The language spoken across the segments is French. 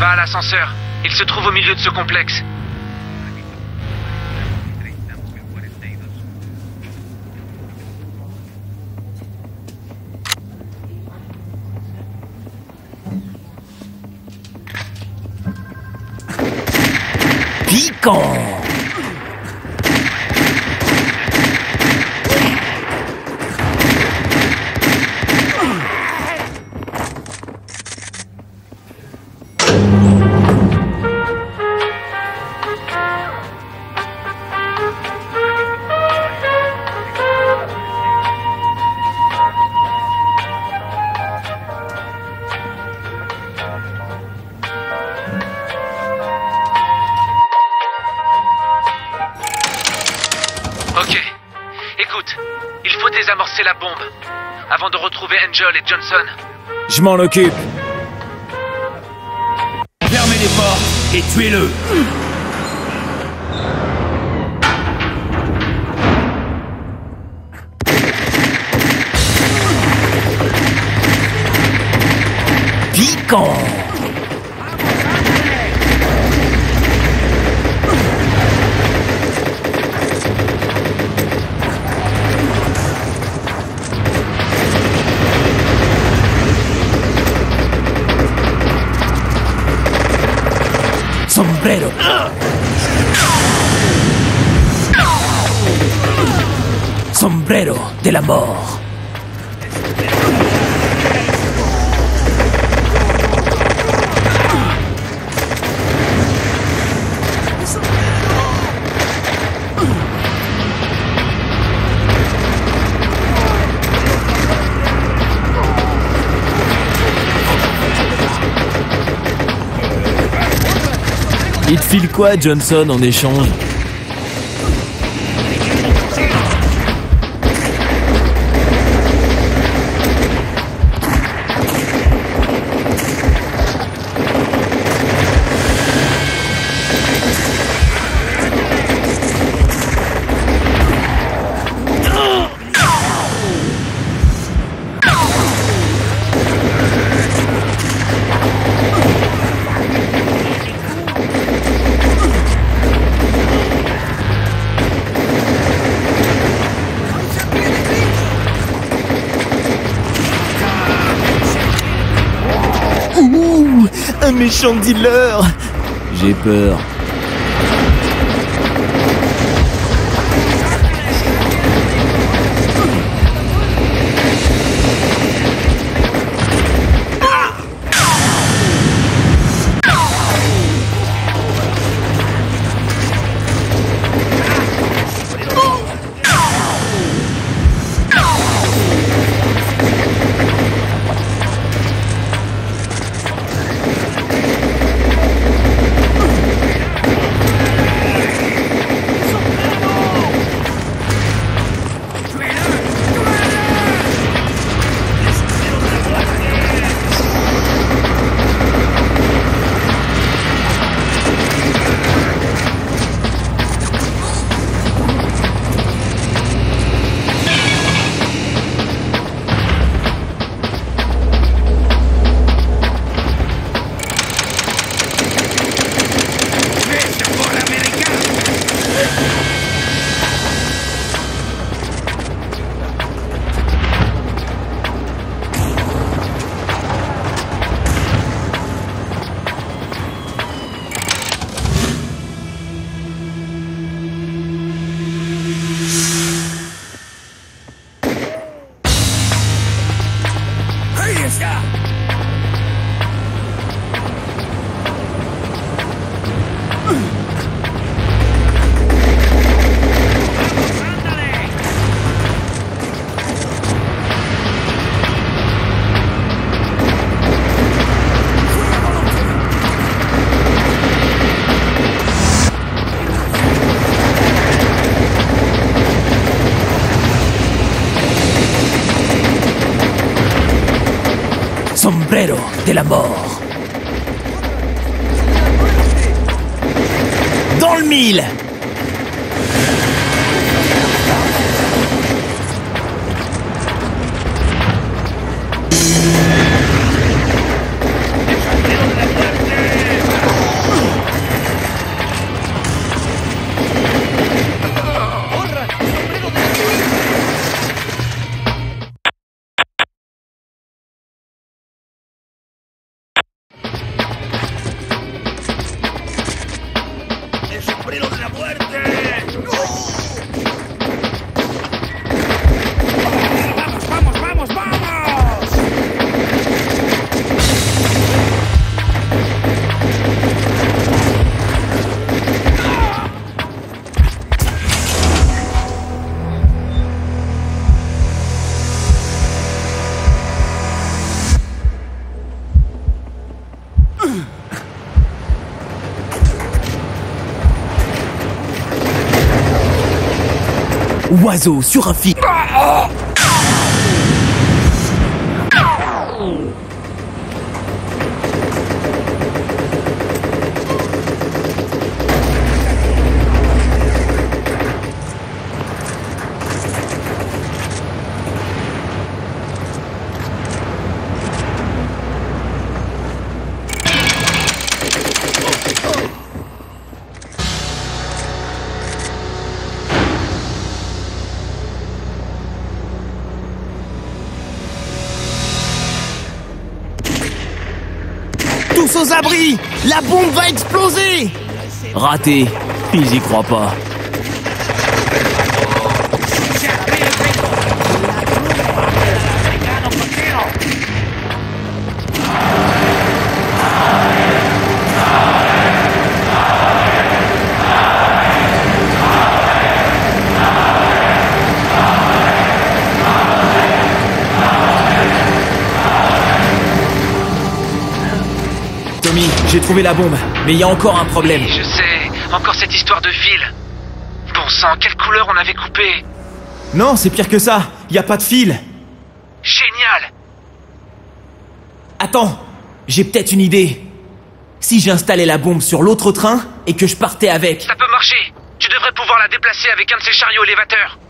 Va à l'ascenseur. Il se trouve au milieu de ce complexe. Piquant! Ok. Écoute, il faut désamorcer la bombe avant de retrouver Angel et Johnson. Je m'en occupe. Fermez les portes et tuez-le. Piquant! Sombrero. Sombrero de la mort. Il te file quoi, Johnson, en échange? Ouh, un méchant dealer. J'ai peur. Sombrero de la mort. Dans le mille. Oiseau sur un fil. Tous aux abris! La bombe va exploser! Raté. Ils y croient pas. Tommy, j'ai trouvé la bombe, mais il y a encore un problème. Je sais, encore cette histoire de fil. Bon sang, quelle couleur on avait coupé. Non, c'est pire que ça. Il y a pas de fil. Génial. Attends, j'ai peut-être une idée. Si j'installais la bombe sur l'autre train et que je partais avec. Ça peut marcher. Tu devrais pouvoir la déplacer avec un de ces chariots élévateurs.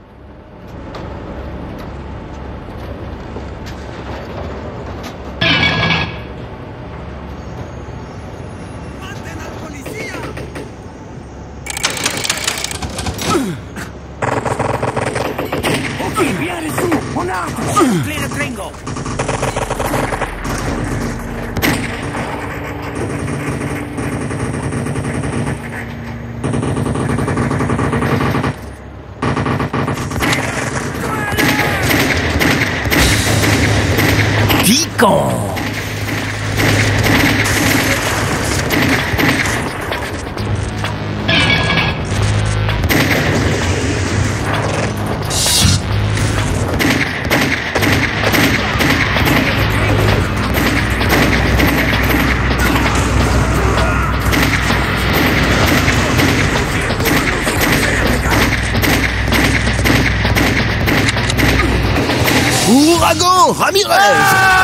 Piquant. Ouragan Ramirez!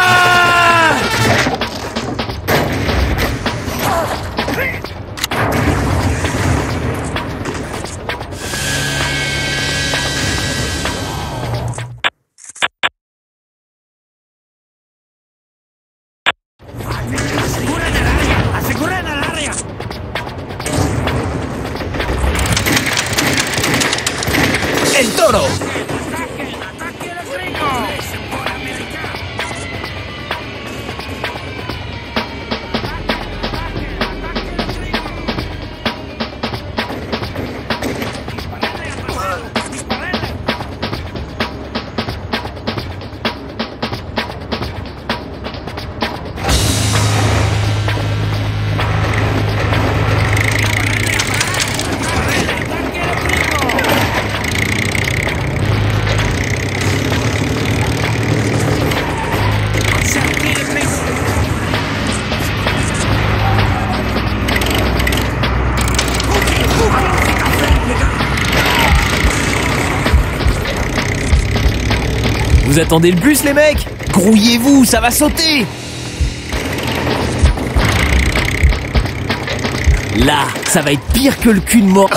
El toro. Vous attendez le bus, les mecs? Grouillez-vous, ça va sauter! Là, ça va être pire que le cul de mort.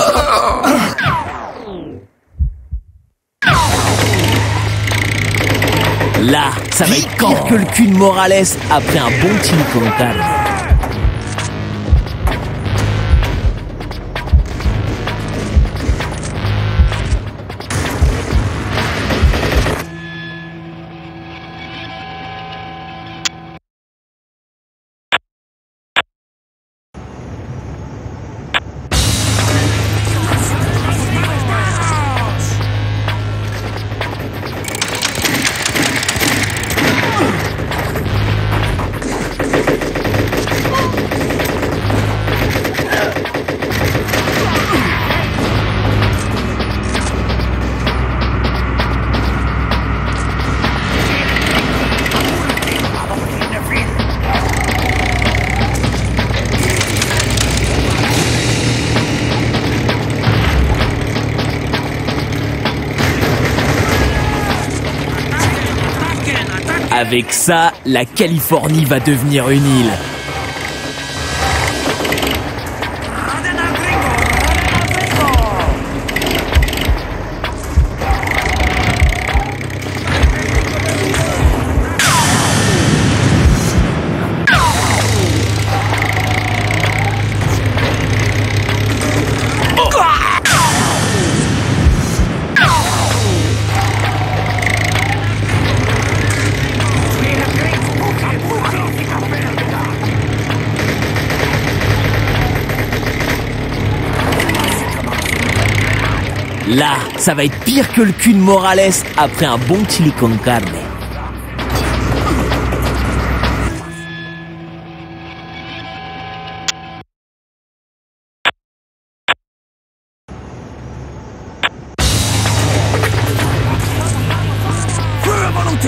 Là, ça va être pire que le cul de Morales après un bon Chili con carne. Avec ça, la Californie va devenir une île. Là, ça va être pire que le cul de Morales après un bon chili con carne. Feu à volonté.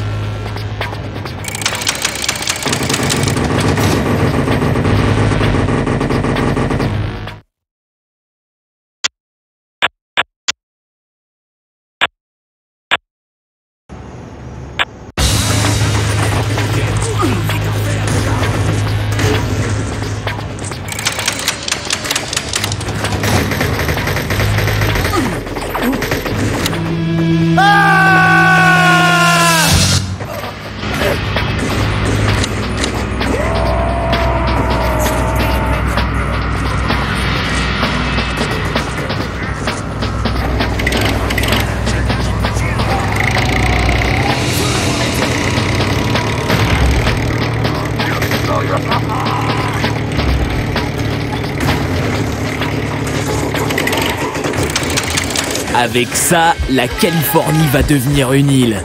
Avec ça, la Californie va devenir une île.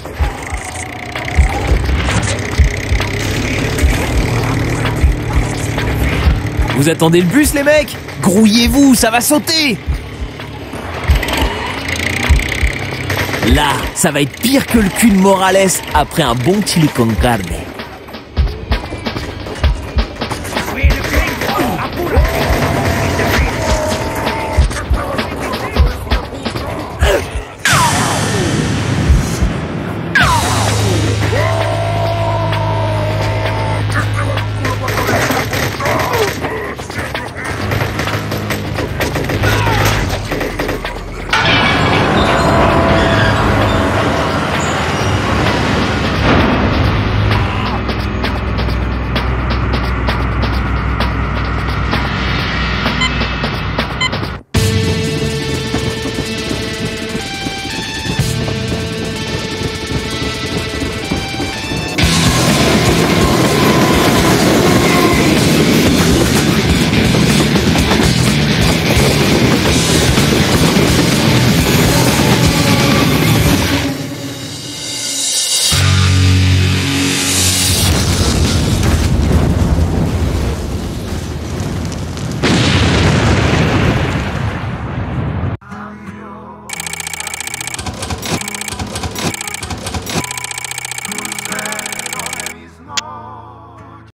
Vous attendez le bus, les mecs? Grouillez-vous, ça va sauter! Là, ça va être pire que le cul de Morales après un bon chili con carne.